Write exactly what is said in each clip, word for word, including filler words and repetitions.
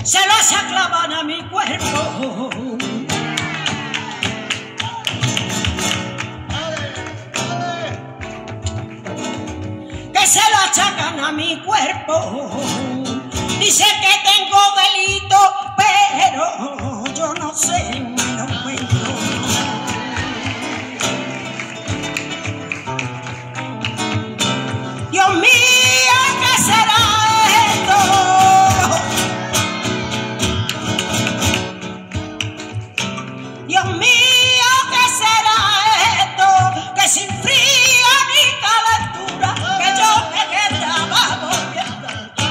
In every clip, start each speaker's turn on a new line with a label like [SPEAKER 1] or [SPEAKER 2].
[SPEAKER 1] se las clavan a mi cuerpo. Que se lo achacan a mi cuerpo. Dice que tengo delito, pero yo no sé, me lo encuentro. Dios mío, ¿qué será esto? Dios mío, ¿qué será esto? Que sin frío ni calentura, que yo me quedaba volviendo.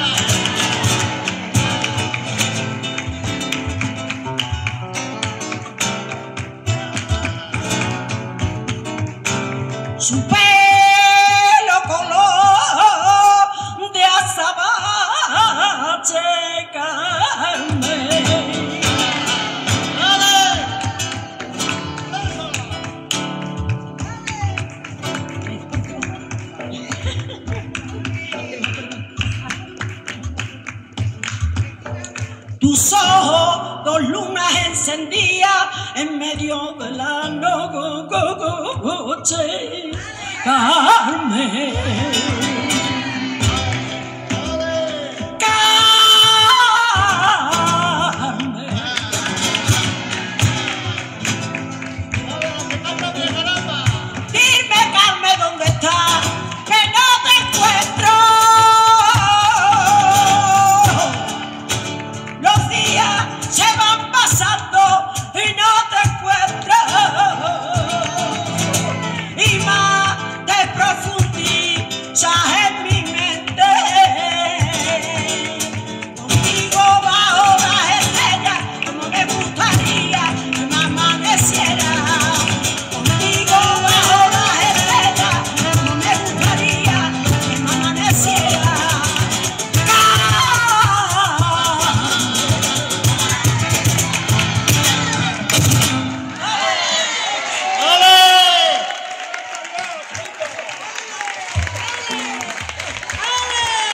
[SPEAKER 1] Su pelo color de azabache carmen. Tus ojos, dos lunas encendidas en medio de la noche, Carmen.